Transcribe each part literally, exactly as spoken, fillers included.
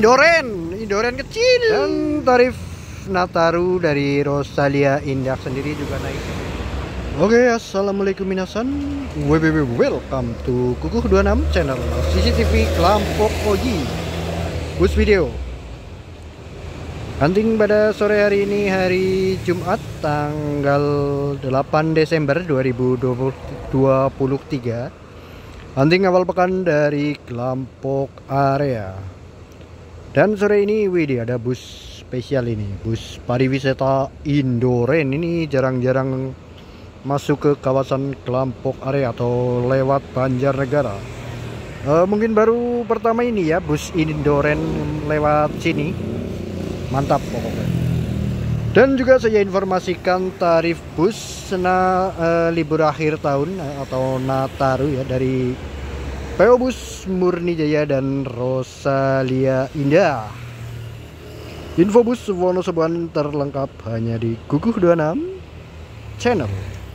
Indoren, Indoren kecil. Dan tarif Nataru dari Rosalia Indah sendiri juga naik. Oke, assalamualaikum minasan. Welcome to Kukuh dua puluh enam channel C C T V Kelampok Oji Bus Video. Hunting pada sore hari ini, hari Jumat tanggal delapan Desember dua ribu dua puluh tiga. Hunting awal pekan dari Kelampok area. Dan sore ini widih ada bus spesial ini, bus pariwisata Indoren. Ini jarang-jarang masuk ke kawasan Kelampok area atau lewat Banjarnegara. Uh, mungkin baru pertama ini ya bus Indoren lewat sini. Mantap pokoknya. Dan juga saya informasikan tarif bus sena uh, libur akhir tahun atau Nataru ya dari P O Bus Murni Jaya dan Rosalia Indah. Info bus Wonosobo terlengkap hanya di Kukuh dua puluh enam channel.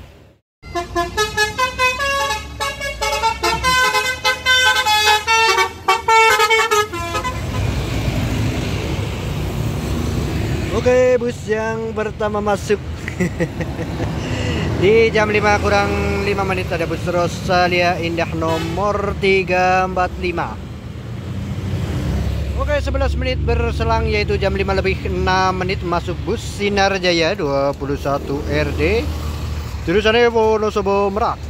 Oke, bus yang pertama masuk di jam lima kurang lima menit ada bus Rosalia Indah nomor tiga empat lima. Oke, sebelas menit berselang yaitu jam lima lebih enam menit masuk bus Sinar Jaya dua puluh satu R D jurusan Wonosobo Merak.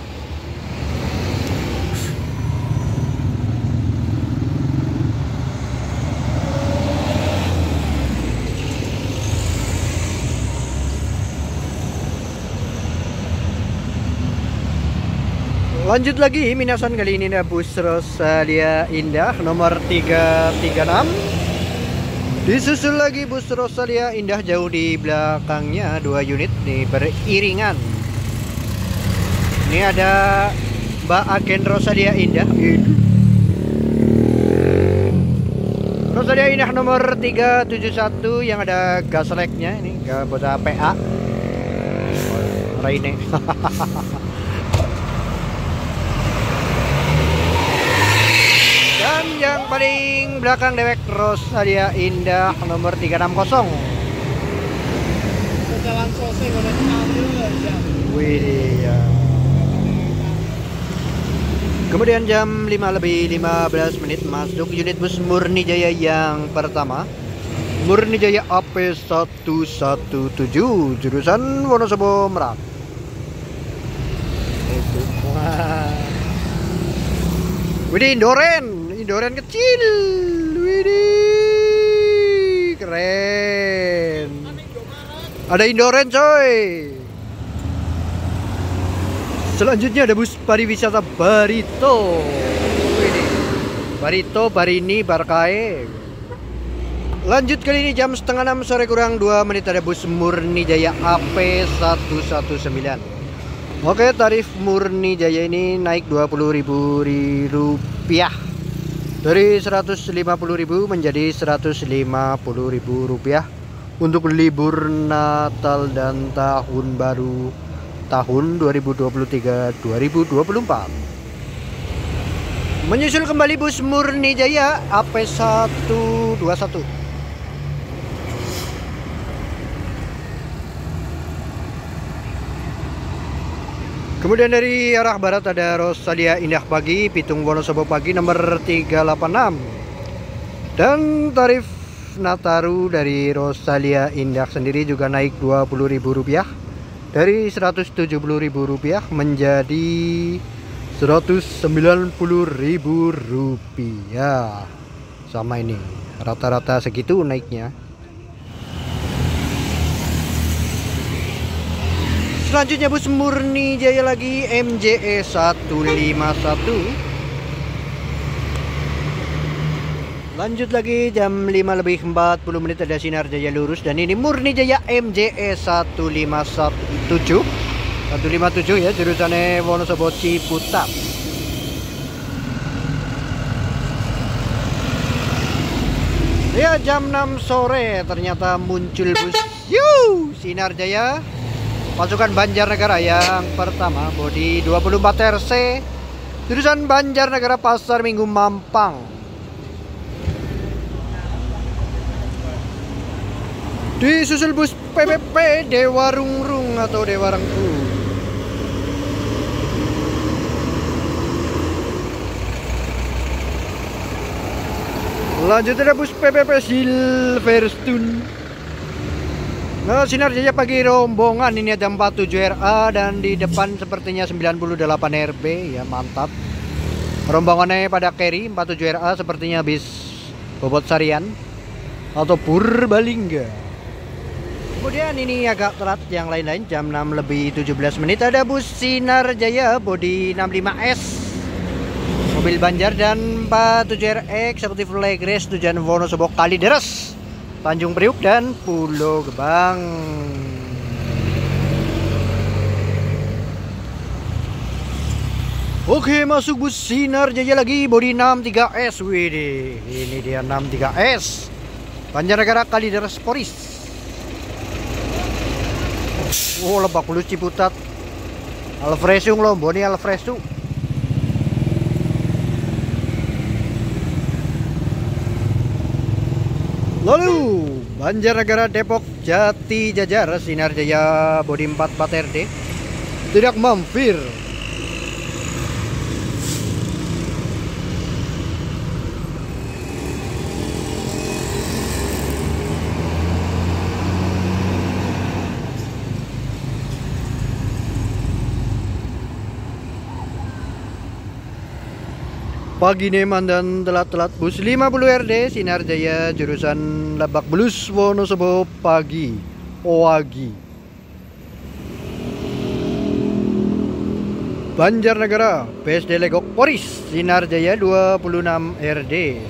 Lanjut lagi minasan, kali ini ada bus Rosalia Indah nomor tiga tiga enam. Disusul lagi bus Rosalia Indah jauh di belakangnya dua unit nih beriringan. Ini ada Mbak Agen Rosalia Indah. Rosalia Indah nomor tiga tujuh satu yang ada gasleknya ini gak buat P A. Raine. Dan yang paling belakang dewek Rosalia Indah nomor tiga enam nol. Wih, ya. Kemudian jam lima lebih lima belas menit masuk unit bus Murni Jaya yang pertama. Murni Jaya A P satu satu tujuh jurusan Wonosobo Merak. Itu. Wah. Widih, Indoren, Indoren kecil. Widih, keren. Ada Indoren coy. Selanjutnya ada bus pariwisata Barito. Widih, Barito, Barini, Barkae. Lanjut kali ini jam setengah enam sore kurang dua menit ada bus Murni Jaya A P satu satu sembilan. Oke, tarif Murni Jaya ini naik dua puluh ribu rupiah dari seratus lima puluh ribu menjadi seratus lima puluh ribu rupiah untuk libur Natal dan Tahun Baru tahun dua ribu dua puluh tiga dua ribu dua puluh empat. Menyusul kembali bus Murni Jaya A P satu dua satu. Kemudian dari arah barat ada Rosalia Indah Pagi, Pitung Wonosobo Pagi nomor tiga delapan enam. Dan tarif Nataru dari Rosalia Indah sendiri juga naik dua puluh ribu rupiah dari seratus tujuh puluh ribu rupiah menjadi seratus sembilan puluh ribu rupiah. Sama ini, rata-rata segitu naiknya. Selanjutnya bus Murni Jaya lagi M J E satu lima satu. Lanjut lagi jam lima lebih empat puluh menit ada Sinar Jaya lurus dan ini Murni Jaya M J E satu lima tujuh satu lima tujuh ya jurusannya Wonosobo Ciputat. Ya, jam enam sore ternyata muncul bus Yuh, Sinar Jaya pasukan Banjarnegara yang pertama, bodi dua puluh empat R C jurusan Banjarnegara Pasar Minggu Mampang. Disusul bus P P P Dewa Rungrung atau Dewa Rengku. Lanjut ada bus P P P Silverstone. Nah, Sinar Jaya pagi rombongan ini ada empat puluh tujuh R A dan di depan sepertinya sembilan puluh delapan R B ya, mantap. Rombongannya pada carry empat puluh tujuh R A sepertinya bis bobot sarian atau Purbalingga. Kemudian ini agak telat yang lain-lain, jam enam lebih tujuh belas menit ada bus Sinar Jaya bodi enam puluh lima S mobil Banjar dan empat puluh tujuh R X seperti Flag Race tujuan Wonosobo Kalideres, Tanjung Priuk dan Pulau Gebang. Oke, masuk bus Sinar Jaya lagi bodi enam puluh tiga S. Widih, ini dia enam puluh tiga S Banjarnegara Kalideres Poris. Oh, Lebak Bulus Ciputat Alfresung loh, Boni Alfresung. Lalu Banjarnegara Depok Jati Jajar Sinar Jaya bodi empat puluh empat R D tidak mampir. Pagi Neman dan telat-telat bus lima puluh R D Sinar Jaya jurusan Lebak Bulus Wonosobo pagi Owagi. Banjarnegara B S D Legok Poris Sinar Jaya dua puluh enam R D.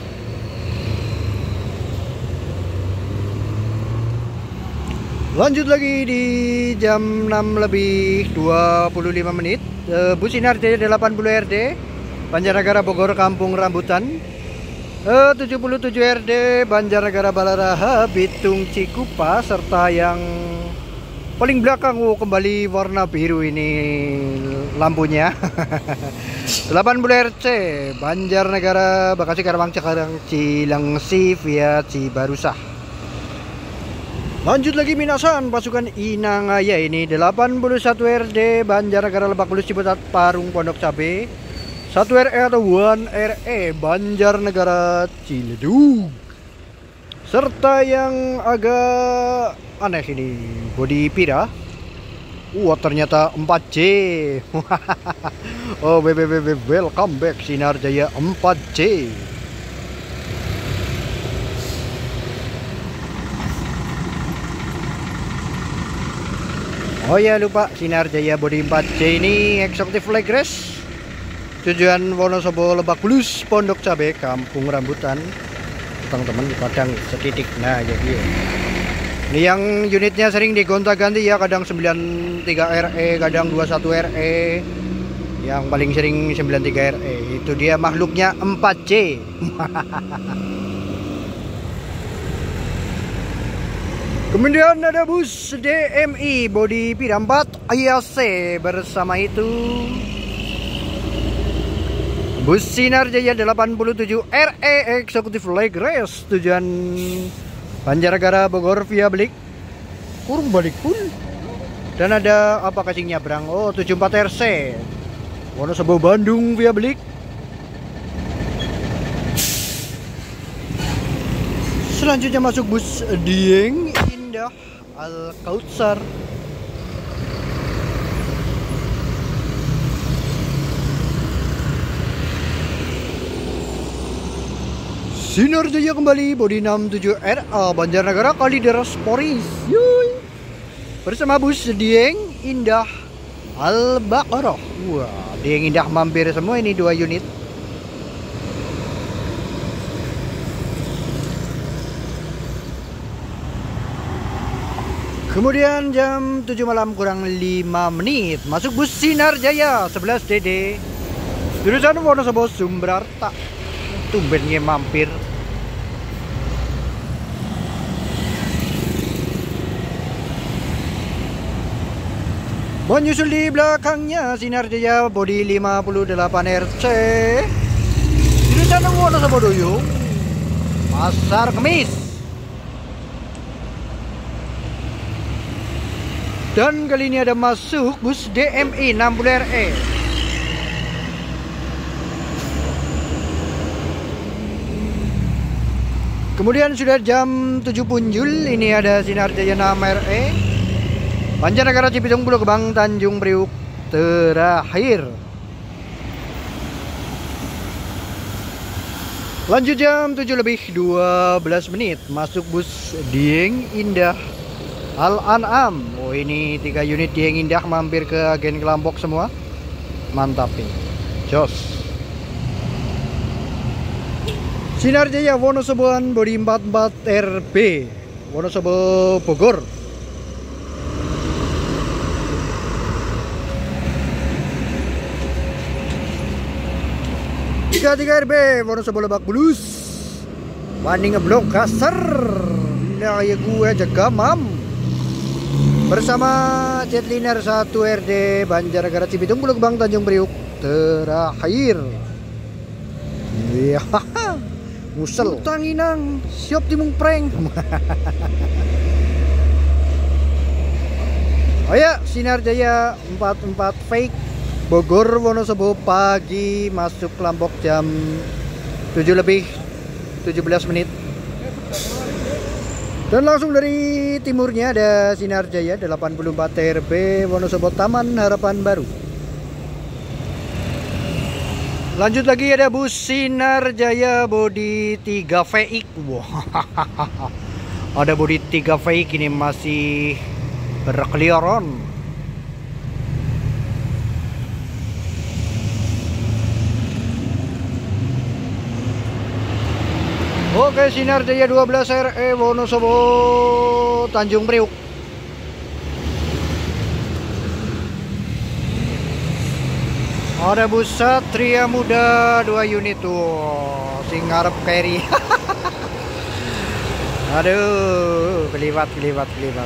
Lanjut lagi di jam enam lebih dua puluh lima menit, bus Sinar Jaya delapan puluh R D Banjarnegara Bogor Kampung Rambutan, eh, tujuh puluh tujuh R D Banjarnegara Balaraha Bitung Cikupa, serta yang paling belakang, oh, kembali warna biru ini lampunya. delapan puluh R C Banjarnegara Bekasi Karawang Cikarang Cilengsi via Cibarusah. Lanjut lagi Minasan pasukan Inangaya ini delapan puluh satu R D Banjarnegara Lebak Bulus Ciputat Parung Pondok Cabe, satu R E atau satu R E Banjarnegara Ciledug. Serta yang agak aneh ini bodi Pira. Wah, ternyata empat J. Oh, B B B B welcome back Sinar Jaya empat J. Oh ya, lupa, Sinar Jaya bodi empat J ini Executive Flag Race tujuan Wonosobo Lebak Bulus Pondok Cabe Kampung Rambutan. Teman-teman kadang setitik. Nah, jadi ini yang unitnya sering digonta-ganti ya, kadang sembilan puluh tiga R E, kadang dua puluh satu R E. Yang paling sering sembilan puluh tiga R E. Itu dia makhluknya empat J. Kemudian ada bus D M I bodi Pira empat I A C bersama itu bus Sinar Jaya delapan puluh tujuh R E Executive Flag Race tujuan Banjarnegara Bogor via Blik kurung balik pun. Dan ada apa kasing nyabrang, oh tujuh puluh empat R C Wonosobo Bandung via Blik. Selanjutnya masuk bus Dieng Indah Al Kautsar. Sinar Jaya kembali bodi enam puluh tujuh R A Banjarnegara Kalideres Poris. Yuy. Bersama bus Dieng Indah Al Baqarah. Wah, Dieng Indah mampir semua ini dua unit. Kemudian jam tujuh malam kurang lima menit masuk bus Sinar Jaya sebelas D D jurusan Wonosobo Sumberarta. Tumbennya mampir. Menyusul di belakangnya Sinar Jaya bodi lima puluh delapan R C jurusan Wonosobo Duyung Pasar Kemis. Dan kali ini ada masuk bus D M I enam puluh R E. Kemudian sudah jam tujuh punjul, ini ada Sinar Jaya enam R E. Banjarnegara Cibitung Pulau Gebang Tanjung Priuk terakhir. Lanjut jam tujuh lebih dua belas menit, masuk bus Dieng Indah Al-An'am. Oh, ini tiga unit Dieng Indah mampir ke agen Kelampok semua. Mantap nih. Jos. Sinar Jaya Wonosoboan bodi empat puluh empat R B Wonosobo Bogor. tiga puluh tiga R B Wonosobo Lebak Bulus. Banding ngeblok kasar. Nah ya gue jaga mam. Bersama Jetliner satu R D Banjarnegara Cibitung Pulau Gebang Tanjung Priuk terakhir. Iya. Musel utang inang siap timung prank. Oh ya, Sinar Jaya empat puluh empat fake Bogor Wonosobo pagi, masuk Kelampok jam tujuh lebih tujuh belas menit. Dan langsung dari timurnya ada Sinar Jaya delapan puluh empat R B Wonosobo Taman Harapan Baru. Lanjut lagi ada bus Sinar Jaya bodi tiga V I K. Wow. Ada bodi tiga V I K ini masih berkeliaran. Oke, Sinar Jaya dua belas R E Wonosobo Tanjung Priuk. Ada bus Satria Muda dua unit tuh, sing ngarep carry. Aduh, kelibat kelibat kelibat.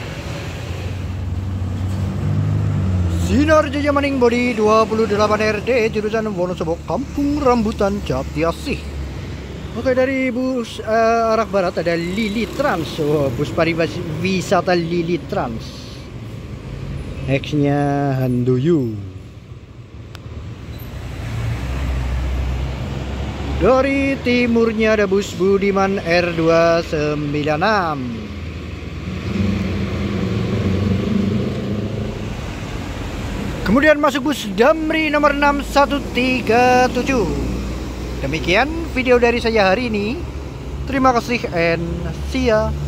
Sinar Jaya Maning bodi dua puluh delapan R D jurusan Wonosobo Kampung Rambutan Jatiasih. Oke, dari bus uh, arah barat ada Lili Trans. Oh, bus pariwisata Lili Trans. Next-nya Handoyo. Dari timurnya ada bus Budiman R dua sembilan enam. Kemudian masuk bus Damri nomor enam satu tiga tujuh. Demikian video dari saya hari ini. Terima kasih and see ya.